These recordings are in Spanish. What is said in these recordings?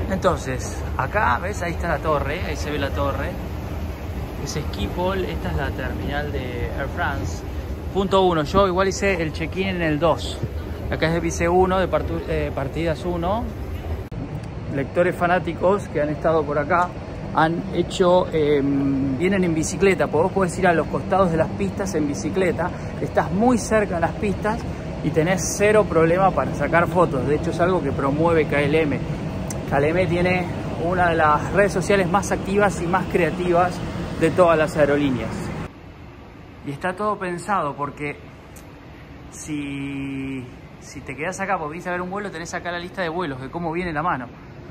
Entonces, acá, ¿ves? Ahí está la torre, ahí se ve la torre. Es Schiphol, esta es la terminal de Air France. Punto 1, yo igual hice el check-in en el 2. Acá es de vice 1, de partidas 1. Lectores fanáticos que han estado por acá han hecho, vienen en bicicleta. Vos podés ir a los costados de las pistas en bicicleta. Estás muy cerca de las pistas y tenés cero problema para sacar fotos. De hecho es algo que promueve KLM. KLM tiene una de las redes sociales más activas y más creativas de todas las aerolíneas. Y está todo pensado porque si te quedás acá porque viniste a ver un vuelo, tenés acá la lista de vuelos, de cómo viene la mano.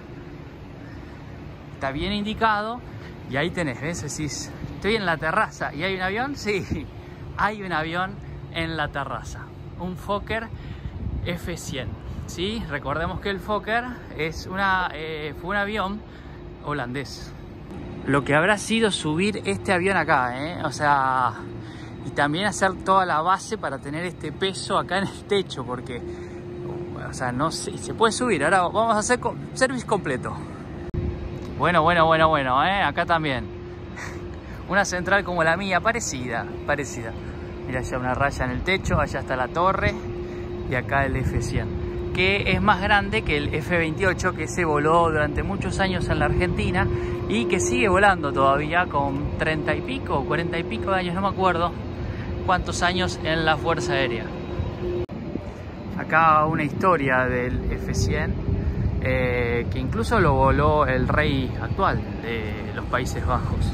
Está bien indicado y ahí tenés, ¿ves? Decís, estoy en la terraza y hay un avión. Sí, hay un avión en la terraza. Un Fokker F100. ¿Sí? Recordemos que el Fokker fue un avión holandés. Lo que habrá sido subir este avión acá, o sea, y también hacer toda la base para tener este peso acá en el techo, porque, o sea, no sé, se puede subir. Ahora vamos a hacer service completo. Bueno, acá también. Una central como la mía, parecida. Mira, allá una raya en el techo, allá está la torre y acá el F100, que es más grande que el F28, que se voló durante muchos años en la Argentina y que sigue volando todavía con 30 y pico, 40 y pico de años, no me acuerdo cuántos años en la Fuerza Aérea. Acá una historia del F100, que incluso lo voló el rey actual de los Países Bajos.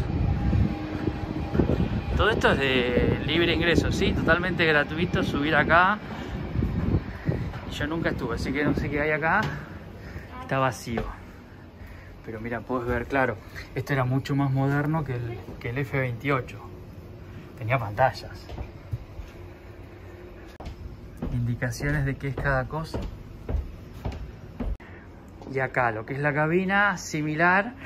Todo esto es de libre ingreso, ¿sí? Totalmente gratuito subir acá. Yo nunca estuve, así que no sé qué hay acá. Está vacío. Pero mira, puedes ver, claro, esto era mucho más moderno que el F28. Tenía pantallas. Indicaciones de qué es cada cosa. Y acá lo que es la cabina, similar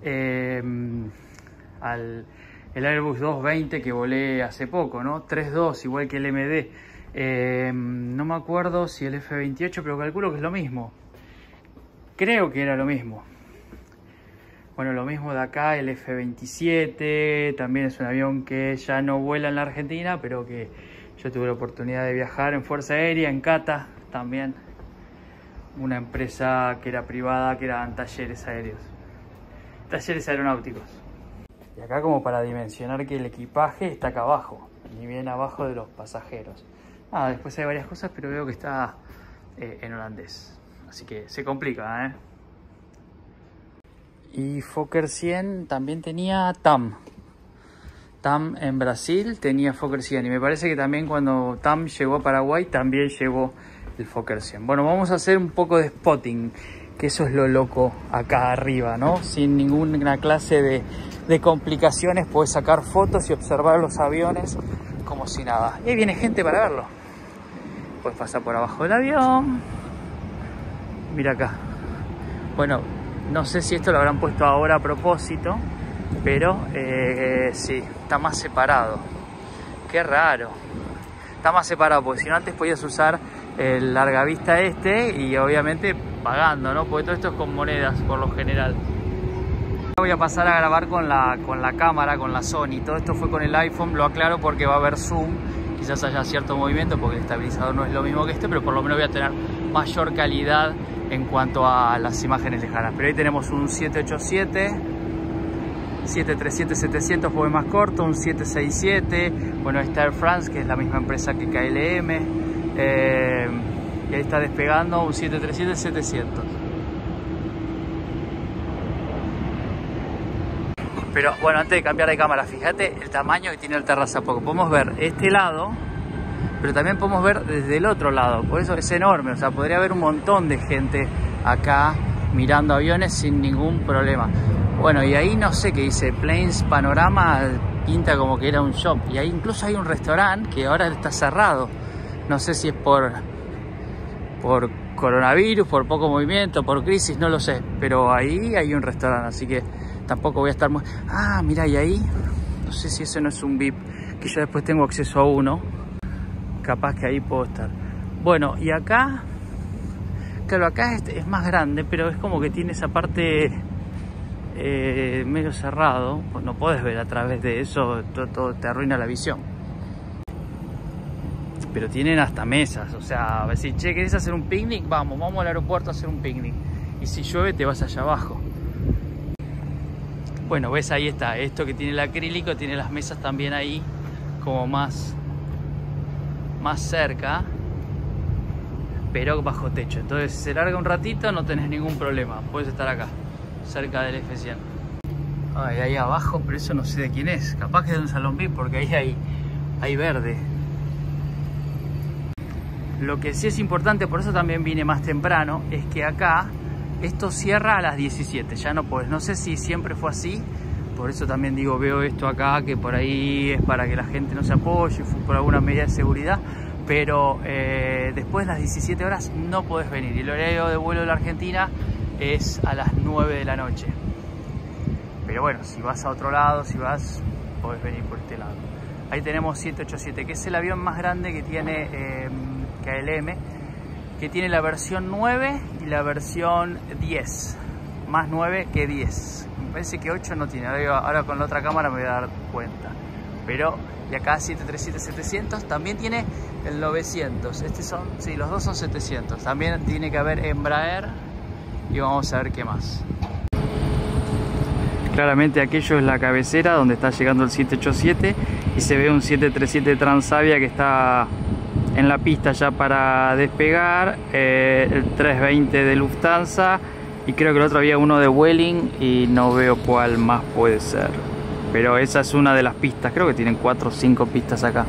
al Airbus 220 que volé hace poco, ¿no? 3.2, igual que el MD. No me acuerdo si el F28, pero calculo que es lo mismo. Creo que era lo mismo. Bueno, lo mismo de acá, el F27, también es un avión que ya no vuela en la Argentina, pero que yo tuve la oportunidad de viajar en Fuerza Aérea, en Cata también. Una empresa que era privada, que eran talleres aéreos. Talleres aeronáuticos. Y acá como para dimensionar que el equipaje está acá abajo, ni bien abajo de los pasajeros. Después hay varias cosas, pero veo que está en holandés. Así que se complica, ¿eh? Y Fokker 100 también tenía TAM. TAM en Brasil tenía Fokker 100. Y me parece que también cuando TAM llegó a Paraguay, también llegó el Fokker 100. Bueno, vamos a hacer un poco de spotting, que eso es lo loco acá arriba, ¿no? Sin ninguna clase de complicaciones, puedes sacar fotos y observar los aviones como si nada. Y ahí viene gente para verlo. Puedes pasar por abajo del avión. Mira acá. Bueno, no sé si esto lo habrán puesto ahora a propósito, pero sí, está más separado. Qué raro. Está más separado, porque si no antes podías usar el largavista y obviamente pagando, ¿no? Porque todo esto es con monedas por lo general. Voy a pasar a grabar con la cámara, con la Sony. Todo esto fue con el iPhone, lo aclaro porque va a haber zoom. Quizás haya cierto movimiento porque el estabilizador no es lo mismo que este, pero por lo menos voy a tener mayor calidad en cuanto a las imágenes lejanas. Pero ahí tenemos un 787, 737-700 fue más corto, un 767, bueno, está Air France, que es la misma empresa que KLM, y ahí está despegando un 737-700. Pero bueno, antes de cambiar de cámara, fíjate el tamaño que tiene el terraza, porque podemos ver este lado, pero también podemos ver desde el otro lado, por eso es enorme. O sea, podría haber un montón de gente acá mirando aviones sin ningún problema. Bueno, y ahí no sé qué dice, Planes Panorama, pinta como que era un shop. Y ahí incluso hay un restaurante que ahora está cerrado. No sé si es por coronavirus, por poco movimiento, por crisis, no lo sé. Pero ahí hay un restaurante, así que tampoco voy a estar muy... mira, y ahí, no sé si eso no es un VIP, que yo después tengo acceso a uno. Capaz que ahí puedo estar. Bueno, y acá claro, acá es más grande, pero es como que tiene esa parte medio cerrado, pues no puedes ver a través de eso, todo te arruina la visión. Pero tienen hasta mesas, o sea, si che, ¿querés hacer un picnic? Vamos al aeropuerto a hacer un picnic. Y si llueve te vas allá abajo. Bueno, ves, ahí está, esto que tiene el acrílico, tiene las mesas también ahí, como más cerca, pero bajo techo. Entonces si se larga un ratito no tenés ningún problema, puedes estar acá, cerca del F100. Ay, ahí abajo, pero eso no sé de quién es, capaz que es de un salón VIP, porque ahí hay verde. Lo que sí es importante, por eso también vine más temprano, es que acá esto cierra a las 17, ya no podés. No sé si siempre fue así, por eso también digo, veo esto acá, que por ahí es para que la gente no se apoye, por alguna medida de seguridad, pero después de las 17 horas no podés venir. Y el horario de vuelo de la Argentina es a las 9 de la noche. Pero bueno, si vas a otro lado, podés venir por este lado. Ahí tenemos 787, que es el avión más grande que tiene KLM, que tiene la versión 9 y la versión 10, más 9 que 10. Me parece que 8 no tiene, ahora con la otra cámara me voy a dar cuenta. Pero, y acá 737-700, también tiene el 900, sí, los dos son 700. También tiene que haber Embraer y vamos a ver qué más. Claramente aquello es la cabecera donde está llegando el 787 y se ve un 737 Transavia que está en la pista ya para despegar, el 320 de Lufthansa y creo que el otro había uno de Vueling y no veo cuál más puede ser, pero esa es una de las pistas, creo que tienen 4 o 5 pistas acá.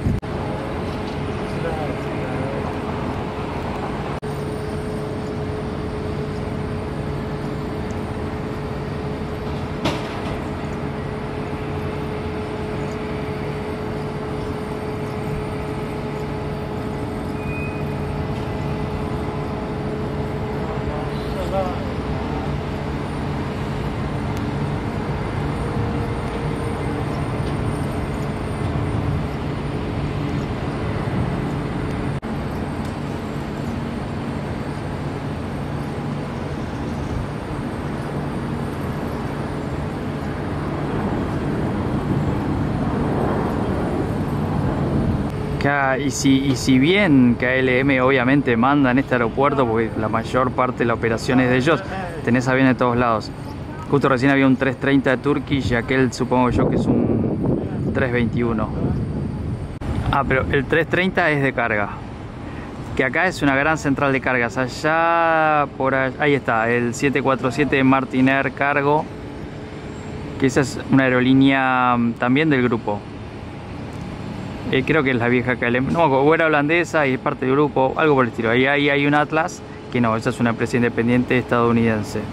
Y si bien KLM obviamente manda en este aeropuerto, porque la mayor parte de la operación es de ellos, tenés aviones de todos lados. Justo recién había un 330 de Turkish y aquel supongo yo que es un 321. Ah, pero el 330 es de carga. Que acá es una gran central de cargas. Allá, ahí está, el 747 Martin Air Cargo, que esa es una aerolínea también del grupo. Creo que es la vieja KLM, no, o era holandesa y es parte del grupo, algo por el estilo. Ahí hay un Atlas, que no, esa es una empresa independiente estadounidense.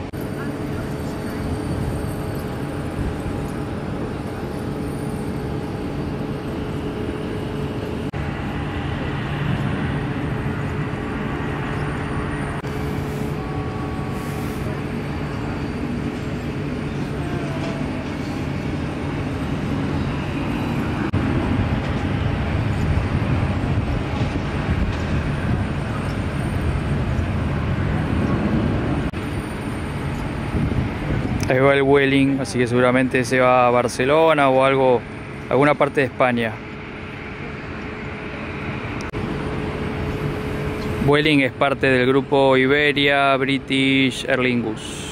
Ahí va el Vueling, así que seguramente se va a Barcelona o alguna parte de España. Vueling es parte del grupo Iberia, British, Aer Lingus.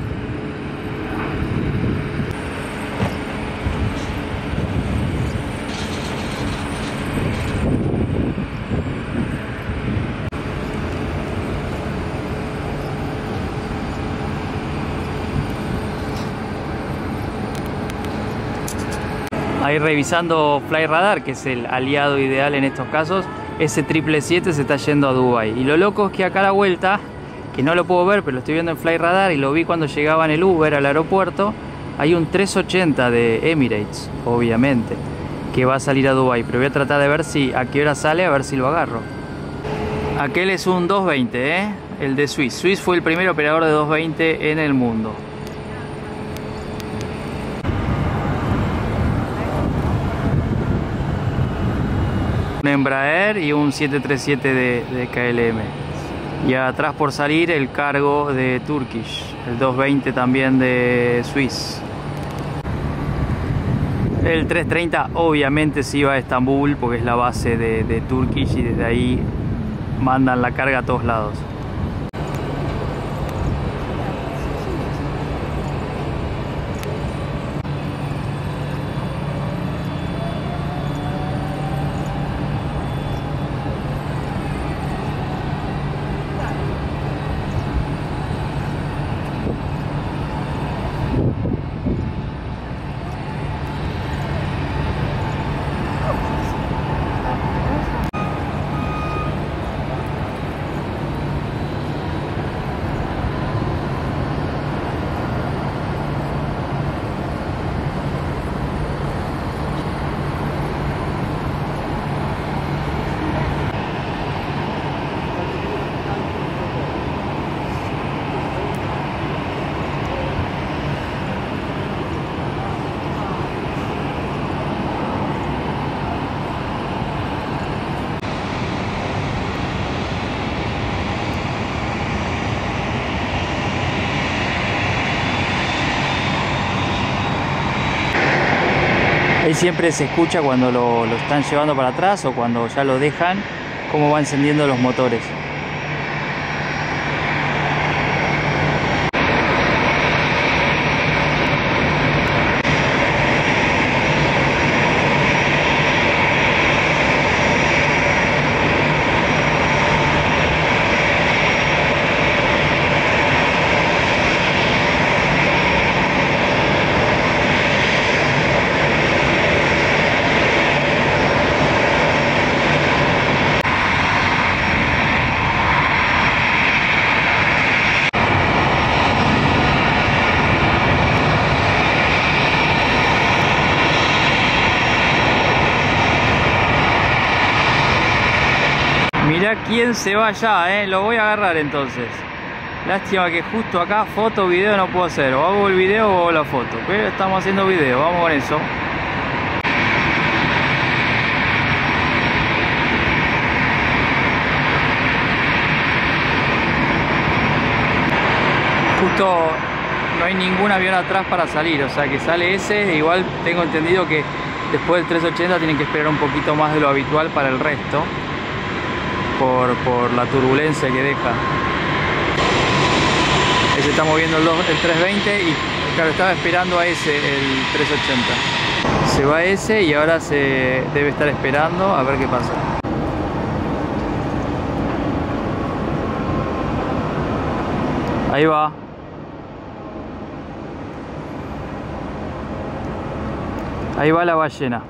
Ahí revisando FlyRadar, que es el aliado ideal en estos casos, ese 777 se está yendo a Dubái. Y lo loco es que acá a la vuelta, que no lo puedo ver, pero lo estoy viendo en FlyRadar y lo vi cuando llegaba en el Uber al aeropuerto, hay un 380 de Emirates, obviamente, que va a salir a Dubái. Pero voy a tratar de ver a qué hora sale, a ver si lo agarro. Aquel es un 220, el de Swiss. Swiss fue el primer operador de 220 en el mundo. Un Embraer y un 737 de KLM. Y atrás por salir el cargo de Turkish, el 220 también de Swiss. El 330 obviamente se iba a Estambul porque es la base de Turkish y desde ahí mandan la carga a todos lados. Ahí siempre se escucha cuando lo están llevando para atrás o cuando ya lo dejan, cómo va encendiendo los motores. Mirá quién se va allá, lo voy a agarrar entonces. Lástima que justo acá foto, video no puedo hacer. O hago el video o hago la foto. Pero estamos haciendo video, vamos con eso. Justo no hay ningún avión atrás para salir, o sea que sale ese. Igual tengo entendido que después del 380 tienen que esperar un poquito más de lo habitual para el resto. Por la turbulencia que deja. Ahí se está moviendo el 320 y claro, estaba esperando a ese, el 380. Se va ese y ahora se debe estar esperando a ver qué pasa. Ahí va. Ahí va la ballena.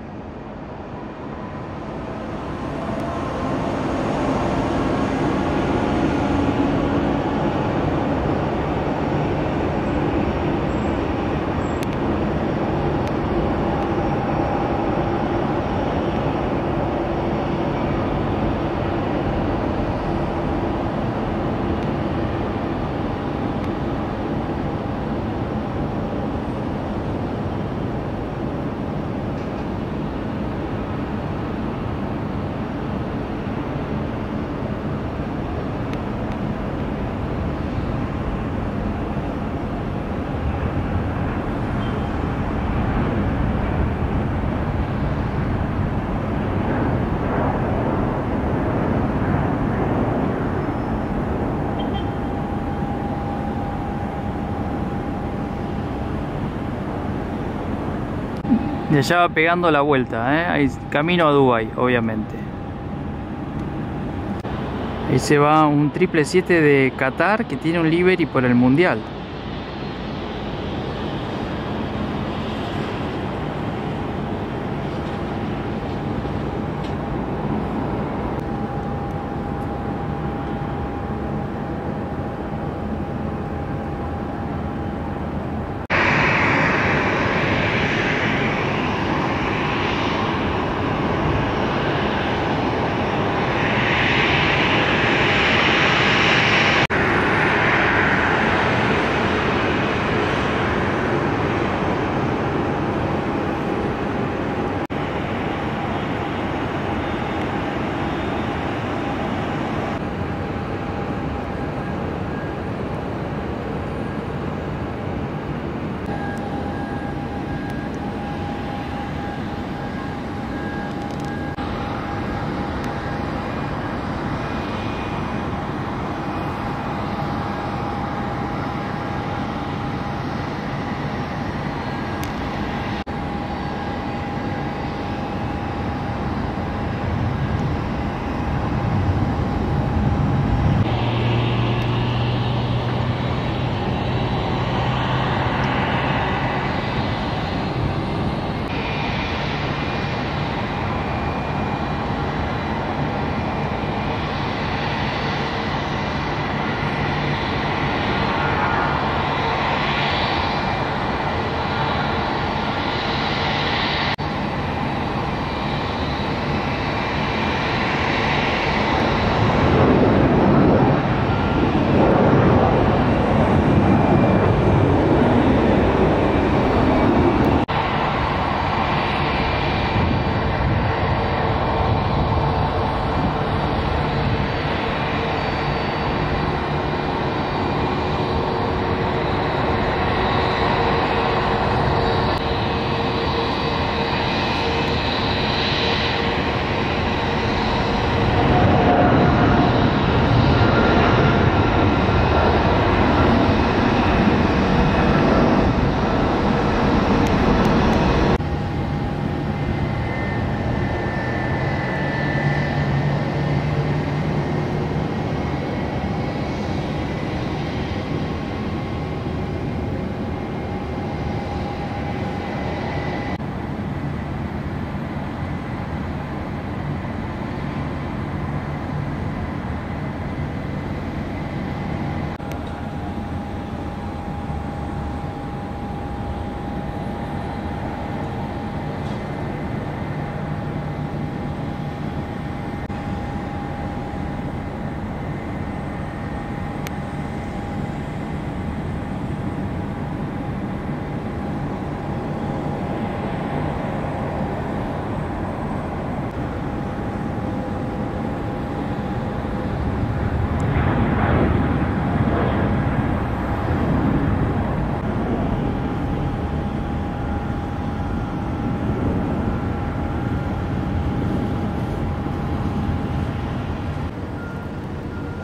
Y allá va pegando la vuelta, Ahí, camino a Dubái, obviamente. Ahí se va un 777 de Qatar que tiene un livery por el Mundial.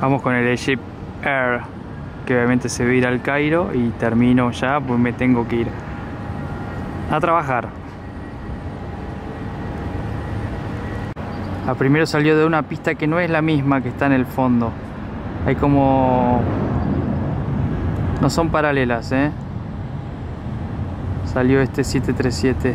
Vamos con el Egypt Air, que obviamente se va a ir al Cairo y termino ya, pues me tengo que ir a trabajar. Primero salió de una pista que no es la misma que está en el fondo. Hay como... no son paralelas, ¿eh? Salió este 737.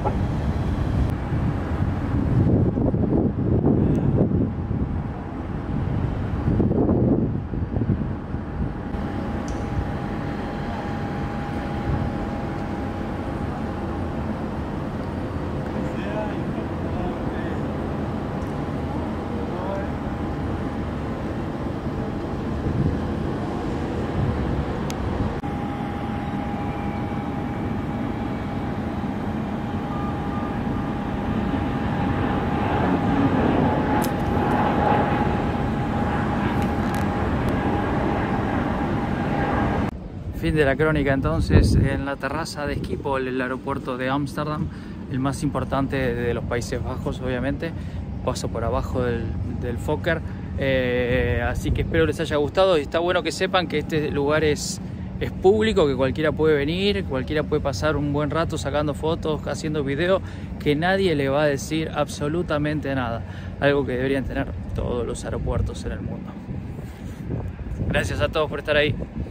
Fin de la crónica entonces en la terraza de Schiphol, el aeropuerto de Ámsterdam, el más importante de los Países Bajos obviamente. Paso por abajo del Fokker, así que espero les haya gustado y está bueno que sepan que este lugar es público, que cualquiera puede venir, cualquiera puede pasar un buen rato sacando fotos, haciendo videos, que nadie le va a decir absolutamente nada, algo que deberían tener todos los aeropuertos en el mundo. Gracias a todos por estar ahí.